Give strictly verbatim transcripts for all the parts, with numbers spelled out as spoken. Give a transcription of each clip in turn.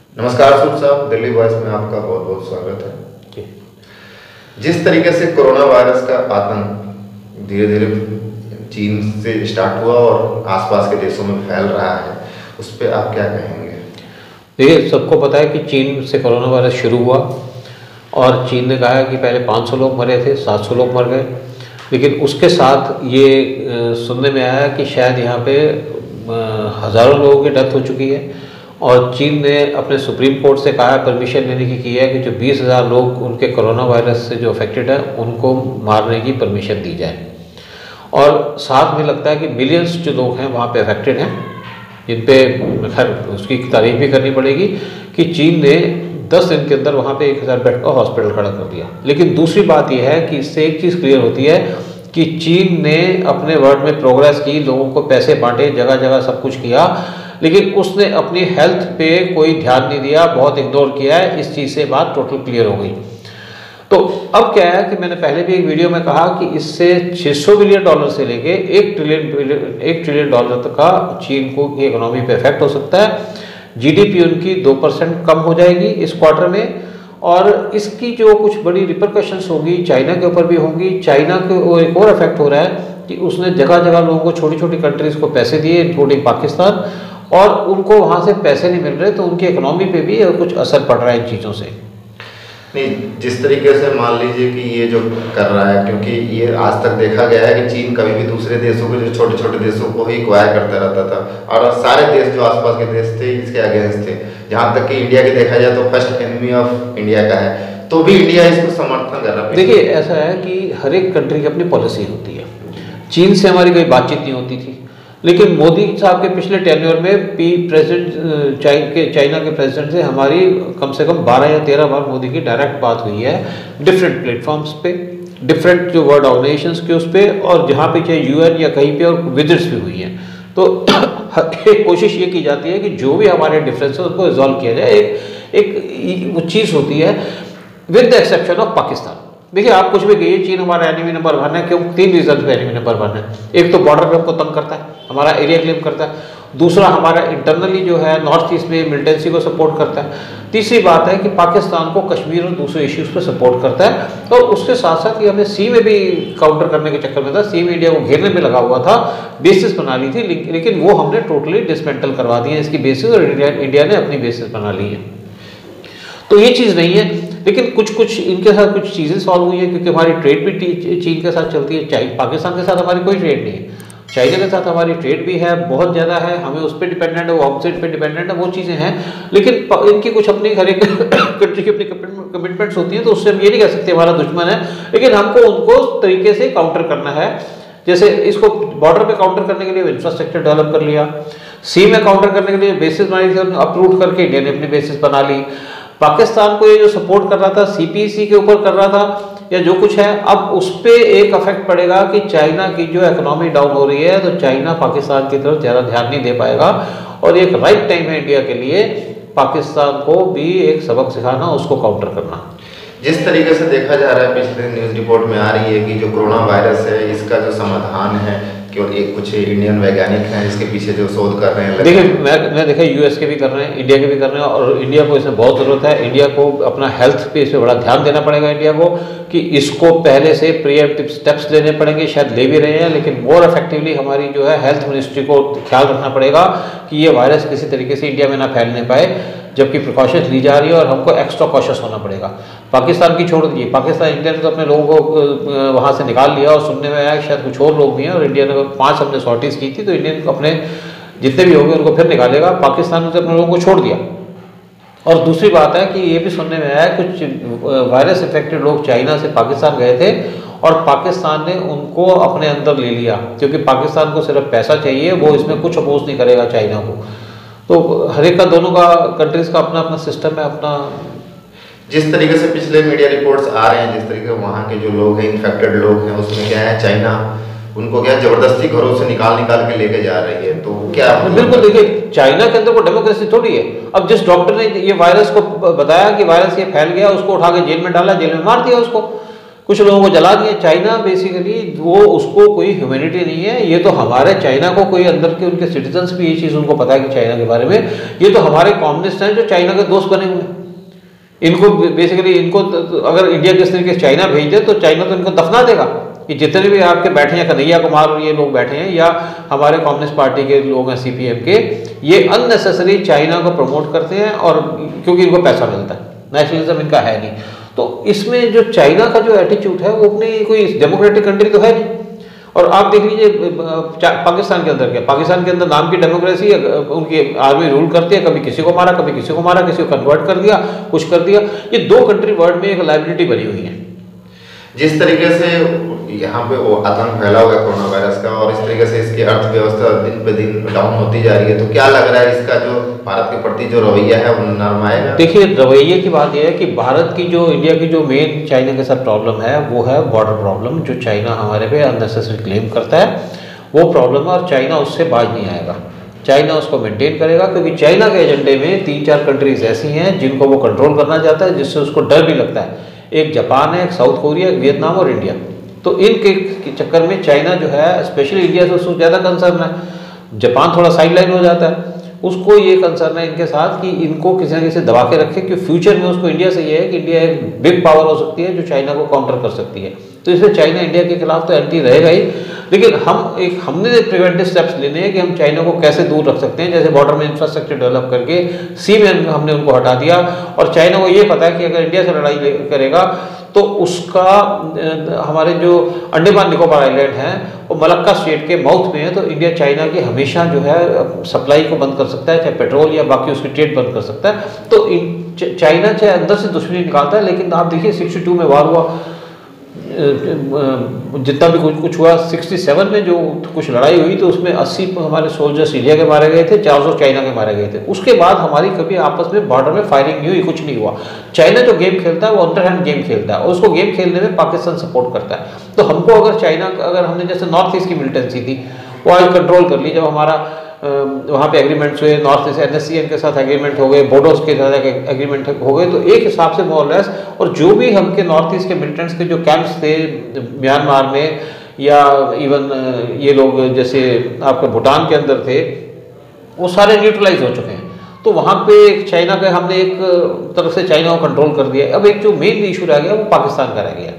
नमस्कार सूद साहब, दिल्ली वॉइस में आपका बहुत बहुत स्वागत है। जिस तरीके से कोरोना वायरस का आतंक धीरे धीरे चीन से स्टार्ट हुआ और आसपास के देशों में फैल रहा है, उस पर आप क्या कहेंगे? देखिए, सबको पता है कि चीन से कोरोना वायरस शुरू हुआ और चीन ने कहा कि पहले पाँच सौ लोग मरे थे, सात सौ लोग मर गए, लेकिन उसके साथ ये सुनने में आया कि शायद यहाँ पे हज़ारों लोगों की डेथ हो चुकी है और चीन ने अपने सुप्रीम कोर्ट से कहा, परमिशन लेने की की है कि जो बीस हज़ार लोग उनके कोरोना वायरस से जो अफेक्टेड है उनको मारने की परमिशन दी जाए। और साथ में लगता है कि मिलियंस जो लोग हैं वहाँ पे अफेक्टेड हैं, जिन पे खैर उसकी तारीफ भी करनी पड़ेगी कि चीन ने दस दिन के अंदर वहाँ पे एक हज़ार बेड का हॉस्पिटल खड़ा कर दिया। लेकिन दूसरी बात यह है कि इससे एक चीज़ क्लियर होती है कि चीन ने अपने वर्ल्ड में प्रोग्रेस की, लोगों को पैसे बांटे, जगह जगह सब कुछ किया, लेकिन उसने अपनी हेल्थ पे कोई ध्यान नहीं दिया, बहुत इग्नोर किया है। इस चीज़ से बात टोटल क्लियर हो गई। तो अब क्या है कि मैंने पहले भी एक वीडियो में कहा कि इससे छह सौ बिलियन डॉलर से लेके एक ट्रिलियन एक ट्रिलियन डॉलर तक का चीन को की इकोनॉमी पे इफेक्ट हो सकता है। जीडीपी उनकी दो परसेंट कम हो जाएगी इस क्वार्टर में, और इसकी जो कुछ बड़ी रिपरकशंस होगी चाइना के ऊपर भी होंगी। चाइना को एक और इफेक्ट हो रहा है कि उसने जगह जगह लोगों को, छोटी छोटी कंट्रीज़ को पैसे दिए, इंक्लूडिंग पाकिस्तान, और उनको वहाँ से पैसे नहीं मिल रहे, तो उनकी इकोनॉमी पे भी कुछ असर पड़ रहा है इन चीज़ों से। नहीं, जिस तरीके से मान लीजिए कि ये जो कर रहा है, क्योंकि ये आज तक देखा गया है कि चीन कभी भी दूसरे देशों को, जो छोटे छोटे देशों को ही एक्वायर करता रहता था, और सारे देश जो आसपास के देश थे इसके अगेंस्ट थे। जहाँ तक कि इंडिया की देखा जाए तो फर्स्ट एनिमी ऑफ इंडिया का है, तो भी इंडिया इसको समर्थन कर रहा है। देखिए, ऐसा है कि हर एक कंट्री की अपनी पॉलिसी होती है। चीन से हमारी कोई बातचीत नहीं होती थी, लेकिन मोदी साहब के पिछले टेन्योर में पी प्रेसिडेंट चाइ के चाइना के प्रेसिडेंट से हमारी कम से कम बारह या तेरह बार मोदी की डायरेक्ट बात हुई है, डिफरेंट प्लेटफॉर्म्स पे, डिफरेंट जो वर्ल्ड ऑर्गेनाइजेशंस के उस पर, और जहाँ पे चाहे यूएन या कहीं पे, और विजिट्स भी हुई हैं। तो एक कोशिश ये की जाती है कि जो भी हमारे डिफरेंस है उसको रिजॉल्व किया जाए। एक एक वो चीज़ होती है, with the exception of Pakistan. देखिए, आप कुछ भी कहिए, चीन हमारा एनिमी नंबर वन है। क्यों? तीन रीजन पे एनिमी नंबर वन है। एक तो बॉर्डर पे हमको तंग करता है, हमारा एरिया क्लेम करता है। दूसरा, हमारा इंटरनली जो है नॉर्थ ईस्ट में मिलिटेंसी को सपोर्ट करता है। तीसरी बात है कि पाकिस्तान को कश्मीर और दूसरे इश्यूज पे सपोर्ट करता है। और उसके साथ साथ ये हमें सी में भी काउंटर करने के चक्कर में था, सी में इंडिया को घेरने में लगा हुआ था, बेसिस बना ली थी, लेकिन वो हमने टोटली डिसमेंटल करवा दी है इसकी बेसिस, और इंडिया इंडिया ने अपनी बेसिस बना ली है। तो ये चीज़ नहीं है, लेकिन कुछ कुछ इनके साथ कुछ चीज़ें सॉल्व हुई हैं, क्योंकि हमारी ट्रेड भी चीन के साथ चलती है। पाकिस्तान के साथ हमारी कोई ट्रेड नहीं है, चाइना के साथ हमारी ट्रेड भी है, बहुत ज़्यादा है, हमें उस पर डिपेंडेंट है, वो ऑपोजिट पे डिपेंडेंट है, वो चीज़ें हैं। लेकिन इनकी कुछ अपनी, हर एक कंट्री की अपनी कमिटमेंट्स होती हैं, तो उससे हम ये नहीं कह सकते हमारा दुश्मन है, लेकिन हमको उनको उस तरीके से काउंटर करना है। जैसे इसको बॉर्डर पे काउंटर करने के लिए इंफ्रास्ट्रक्चर डेवलप कर लिया, सी में काउंटर करने के लिए बेसिस बनाई थी, अप्रूव करके इंडिया ने अपनी बेसिस बना ली। पाकिस्तान को ये जो सपोर्ट कर रहा था, सीपीसी के ऊपर कर रहा था, या जो कुछ है, अब उस पर एक इफेक्ट पड़ेगा कि चाइना की जो इकोनॉमी डाउन हो रही है, तो चाइना पाकिस्तान की तरफ ज़्यादा ध्यान नहीं दे पाएगा, और एक राइट टाइम है इंडिया के लिए पाकिस्तान को भी एक सबक सिखाना, उसको काउंटर करना। जिस तरीके से देखा जा रहा है, पिछले न्यूज़ रिपोर्ट में आ रही है कि जो कोरोना वायरस है, इसका जो समाधान है केवल एक कुछ इंडियन वैज्ञानिक हैं इसके पीछे जो शोध कर रहे हैं। देखिए, मैं मैं देखा यूएस के भी कर रहे हैं, इंडिया के भी कर रहे हैं, और इंडिया को इसमें बहुत ज़रूरत है। इंडिया को अपना हेल्थ पे इस पर बड़ा ध्यान देना पड़ेगा इंडिया को, कि इसको पहले से प्रिएम्प्टिव स्टेप्स लेने पड़ेंगे, शायद ले भी रहे हैं, लेकिन मोर इफेक्टिवली हमारी जो है हेल्थ मिनिस्ट्री को ख्याल रखना पड़ेगा कि ये वायरस किसी तरीके से इंडिया में ना फैलने पाए, जबकि प्रिकॉशंस ली जा रही है, और हमको एक्स्ट्रा कॉशियस होना पड़ेगा। पाकिस्तान की छोड़ दीजिए, पाकिस्तान, इंडिया ने तो अपने लोगों को वहाँ से निकाल लिया, और सुनने में आया शायद कुछ और लोग भी हैं, और इंडिया ने पाँच हमने सॉर्टीज़ की थी, तो इंडियन अपने जितने भी होंगे उनको फिर निकालेगा। पाकिस्तान ने तो अपने लोगों को छोड़ दिया। और दूसरी बात है कि ये भी सुनने में आया कुछ वायरस इफेक्टेड लोग चाइना से पाकिस्तान गए थे, और पाकिस्तान ने उनको अपने अंदर ले लिया, क्योंकि पाकिस्तान को सिर्फ पैसा चाहिए, वो इसमें कुछ अपोज नहीं करेगा चाइना को। तो हर एक का, दोनों का, कंट्रीज़ का अपना अपना सिस्टम है अपना। जिस तरीके से पिछले मीडिया रिपोर्ट्स आ रहे हैं, जिस तरीके से वहाँ के जो लोग हैं, इन्फेक्टेड लोग हैं, उसमें क्या है, चाइना उनको क्या जबरदस्ती घरों से निकाल निकाल के लेके जा रही है, तो क्या? बिल्कुल, देखिए, चाइना के अंदर कोई डेमोक्रेसी थोड़ी है। अब जिस डॉक्टर ने ये वायरस को बताया कि वायरस ये फैल गया, उसको उठा के जेल में डाला, जेल में मार दिया उसको। कुछ लोगों को जला दिया। चाइना बेसिकली वो उसको कोई ह्यूमैनिटी नहीं है, ये तो हमारे चाइना को कोई अंदर के उनके सिटीजन्स भी ये चीज़ उनको पता है कि चाइना के बारे में, ये तो हमारे कम्युनिस्ट हैं जो चाइना के दोस्त बने हुए हैं। इनको बेसिकली इनको अगर इंडिया किस तरीके से चाइना भेज दे तो चाइना तो इनको दफना देगा कि जितने भी आपके बैठे हैं कन्हैया कुमार और ये लोग बैठे हैं या हमारे कम्युनिस्ट पार्टी के लोग हैं सीपीएम के, ये अननेसेसरी चाइना को प्रमोट करते हैं और क्योंकि इनको पैसा मिलता है, नेशनलिज्म इनका है नहीं। तो इसमें जो चाइना का जो एटीट्यूड है वो अपनी कोई डेमोक्रेटिक कंट्री तो है नहीं। और आप देख लीजिए पाकिस्तान के अंदर क्या, पाकिस्तान के अंदर नाम की डेमोक्रेसी, उनकी आर्मी रूल करती है, कभी किसी को मारा कभी किसी को मारा, किसी को कन्वर्ट कर दिया, कुछ कर दिया। ये दो कंट्री वर्ल्ड में एक लाइबिलिटी बनी हुई है। जिस तरीके से यहाँ पे वो आतंक फैला हुआ है कोरोना वायरस का और इस तरीके से इसकी अर्थव्यवस्था दिन पे दिन डाउन होती जा रही है, तो क्या लग रहा है इसका जो भारत के प्रति जो रवैया है वो नरम आएगा? देखिए, रवैये की बात यह है कि भारत की जो इंडिया की जो मेन चाइना के साथ प्रॉब्लम है वो है बॉर्डर प्रॉब्लम, जो चाइना हमारे पे अननेसेसरी क्लेम करता है वो प्रॉब्लम है और चाइना उससे बाज नहीं आएगा। चाइना उसको मेंटेन करेगा क्योंकि चाइना के एजेंडे में तीन चार कंट्रीज ऐसी हैं जिनको वो कंट्रोल करना चाहता है, जिससे उसको डर भी लगता है। एक जापान है, एक साउथ कोरिया, एक वियतनाम और इंडिया। तो इनके चक्कर में चाइना जो है स्पेशली इंडिया से उसको ज़्यादा कंसर्न है। जापान थोड़ा साइड लाइन हो जाता है, उसको ये कंसर्न है इनके साथ कि इनको किसी न किसी दबा के रखे कि फ्यूचर में उसको इंडिया से ये है कि इंडिया एक बिग पावर हो सकती है जो चाइना को काउंटर कर सकती है। तो इसलिए चाइना इंडिया के खिलाफ तो एंटी रहेगा ही, लेकिन हम एक हमने प्रिवेंटिव स्टेप्स लेने हैं कि हम चाइना को कैसे दूर रख सकते हैं। जैसे बॉर्डर में इंफ्रास्ट्रक्चर डेवलप करके सी में हमने उनको हटा दिया और चाइना को ये पता है कि अगर इंडिया से लड़ाई करेगा तो उसका हमारे जो अंडमान निकोबार आइलैंड हैं वो मलक्का स्टेट के माउथ में है, तो इंडिया चाइना की हमेशा जो है सप्लाई को बंद कर सकता है, चाहे पेट्रोल या बाकी उसकी ट्रेड बंद कर सकता है। तो चाइना चाहे अंदर से दुश्मनी निकालता है, लेकिन आप देखिए सिक्सटी टू में वार हुआ, जितना भी कुछ कुछ हुआ, सिक्सटी सेवन में जो कुछ लड़ाई हुई तो उसमें अस्सी हमारे सोल्जर्स इंडिया के मारे गए थे, चार सौ चाइना के मारे गए थे। उसके बाद हमारी कभी आपस में बॉर्डर में फायरिंग नहीं हुई, कुछ नहीं हुआ। चाइना जो गेम खेलता है वो अंडरहैंड गेम खेलता है और उसको गेम खेलने में पाकिस्तान सपोर्ट करता है। तो हमको अगर चाइना अगर हमने जैसे नॉर्थ ईस्ट की मिलिटेंसी थी वो आज कंट्रोल कर ली, जब हमारा वहाँ पे एग्रीमेंट्स हुए, north east N S C N के साथ एग्रीमेंट हो गए, बोडोस के साथ एग्रीमेंट हो गए, तो एक हिसाब से मोर लेस। और जो भी हमके नॉर्थ ईस्ट के मिलिटेंट्स के जो कैंप्स थे म्यांमार में या इवन ये लोग जैसे आपके भूटान के अंदर थे, वो सारे न्यूट्रलाइज हो चुके हैं। तो वहाँ पे चाइना का हमने एक तरफ से चाइना को कंट्रोल कर दिया। अब एक जो मेन इशू रह गया वो पाकिस्तान का रह गया।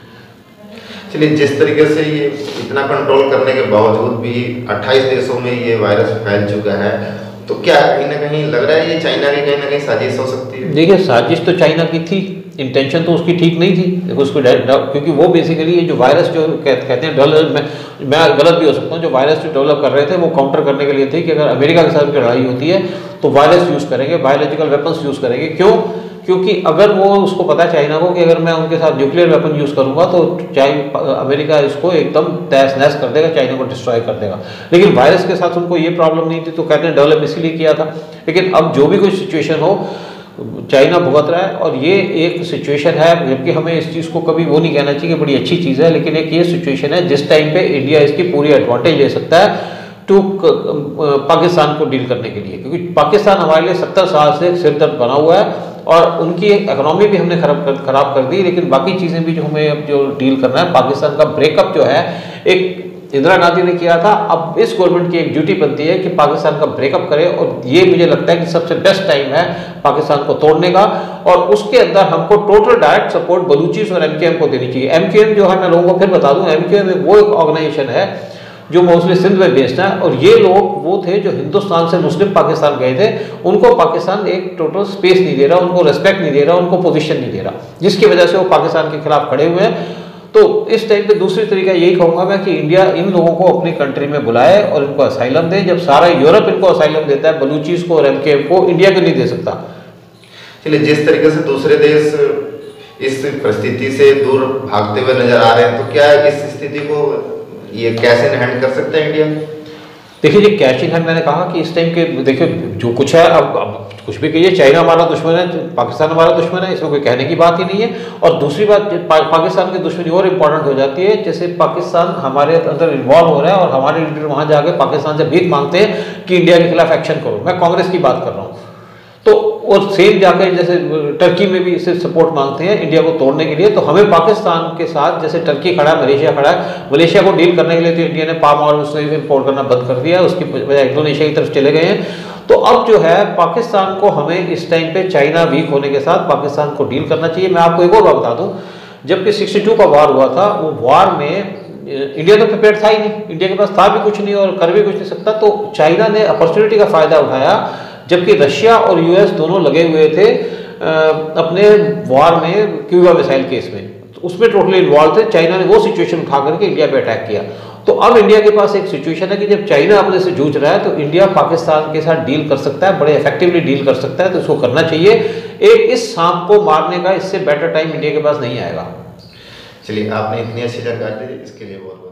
चलिए, जिस तरीके से ये इतना कंट्रोल करने के बावजूद भी अट्ठाईस देशों में ये वायरस फैल चुका है, तो क्या कहीं ना कहीं लग रहा है ये चाइना की कहीं ना कहीं साजिश हो सकती है? देखिए, साजिश तो चाइना की थी, इंटेंशन तो उसकी ठीक नहीं थी। देखो उसको क्योंकि वो बेसिकली ये जो वायरस जो कहते हैं डेवलप, मैं मैं गलत भी हो सकता हूँ, जो वायरस जो डेवलप कर रहे थे वो काउंटर करने के लिए थे कि अगर अमेरिका के साथ की लड़ाई होती है तो वायरस यूज़ करेंगे, बायोलॉजिकल वेपन्स यूज़ करेंगे। क्यों? क्योंकि अगर वो उसको पता है चाइना को कि अगर मैं उनके साथ न्यूक्लियर वेपन यूज़ करूंगा तो चाइना अमेरिका इसको एकदम तहस नहस कर देगा, चाइना को डिस्ट्रॉय कर देगा। लेकिन वायरस के साथ उनको ये प्रॉब्लम नहीं थी, तो कहते हैं डेवलप इसीलिए किया था। लेकिन अब जो भी कोई सिचुएशन हो, चाइना भुगत रहा है और ये एक सिचुएशन है, जबकि हमें इस चीज़ को कभी वो नहीं कहना चाहिए कि बड़ी अच्छी चीज़ है, लेकिन एक ये सिचुएशन है जिस टाइम पे इंडिया इसकी पूरी एडवांटेज ले सकता है टू पाकिस्तान को डील करने के लिए। क्योंकि पाकिस्तान हमारे लिए सत्तर साल से सिर दर्द बना हुआ है और उनकी इकोनॉमी भी हमने खराब कर खराब कर दी, लेकिन बाकी चीज़ें भी जो हमें अब जो डील करना है, पाकिस्तान का ब्रेकअप जो है एक इंदिरा गांधी ने किया था, अब इस गवर्नमेंट की एक ड्यूटी बनती है कि पाकिस्तान का ब्रेकअप करे। और ये मुझे लगता है कि सबसे बेस्ट टाइम है पाकिस्तान को तोड़ने का, और उसके अंदर हमको टोटल डायरेक्ट सपोर्ट बलूचिस और एमकेएम को देनी चाहिए। एमकेएम जो है, मैं लोगों को फिर बता दूं, एमकेएम वो एक ऑर्गेनाइजेशन है जो मोस्टली सिंध में बेस्ड है, और ये लोग वो थे जो हिंदुस्तान से मुस्लिम पाकिस्तान गए थे, उनको पाकिस्तान एक टोटल स्पेस नहीं दे रहा, उनको रेस्पेक्ट नहीं दे रहा, उनको पोजीशन नहीं दे रहा, जिसकी वजह से वो पाकिस्तान के खिलाफ खड़े हुए हैं। तो इस टाइम पे दूसरी तरीका यही कहूँगा मैं कि इंडिया इन लोगों को अपनी कंट्री में बुलाए और इनको असाइलम दे। जब सारा यूरोप इनको असाइलम देता है, बलूचिस को और एमकेएम को, इंडिया को नहीं दे सकता। चलिए, जिस तरीके से दूसरे देश इस परिस्थिति से दूर भागते हुए नजर आ रहे हैं, तो क्या इस स्थिति को ये कैश इन हैंड कर सकते हैं इंडिया? देखिए जी, कैश इन हैंड मैंने कहा कि इस टाइम के देखिए जो कुछ है, अब अब कुछ भी कहिए, चाइना हमारा दुश्मन है, पाकिस्तान हमारा दुश्मन है, इसमें कोई कहने की बात ही नहीं है। और दूसरी बात, पा, पाकिस्तान की दुश्मनी और इम्पोर्टेंट हो जाती है, जैसे पाकिस्तान हमारे अंदर इन्वॉल्व हो रहा है और हमारे लीडर वहाँ जाके पाकिस्तान से भीख मांगते हैं कि इंडिया के खिलाफ एक्शन करो। मैं कांग्रेस की बात कर रहा हूँ। तो और सेम जाकर जैसे टर्की में भी इससे सपोर्ट मांगते हैं इंडिया को तोड़ने के लिए। तो हमें पाकिस्तान के साथ जैसे टर्की खड़ा है, मलेशिया खड़ा है, मलेशिया को डील करने के लिए तो इंडिया ने पाम ऑयल उससे इम्पोर्ट करना बंद कर दिया, उसकी बजाय इंडोनेशिया की तरफ चले गए हैं। तो अब जो है पाकिस्तान को हमें इस टाइम पे चाइना वीक होने के साथ पाकिस्तान को डील करना चाहिए। मैं आपको एक और बात बता दूं, जबकि सिक्सटी टू का वार हुआ था, वो वार में इंडिया तो प्रिपेयर था ही नहीं, इंडिया के पास था भी कुछ नहीं और कर भी कुछ नहीं सकता। तो चाइना ने अपॉर्चुनिटी का फायदा उठाया, जबकि रशिया और यूएस दोनों लगे हुए थे अपने वार में क्यूबा मिसाइल केस में, तो उसमें टोटली इन्वॉल्व थे। चाइना ने वो सिचुएशन उठा करके इंडिया पे अटैक किया। तो अब इंडिया के पास एक सिचुएशन है कि जब चाइना अपने से जूझ रहा है तो इंडिया पाकिस्तान के साथ डील कर सकता है, बड़े इफेक्टिवली डील कर सकता है, तो इसको करना चाहिए। एक इस सांप को मारने का इससे बेटर टाइम इंडिया के पास नहीं आएगा। चलिए, आपने इतनी अच्छी जानकारी दी, इसके लिए बहुत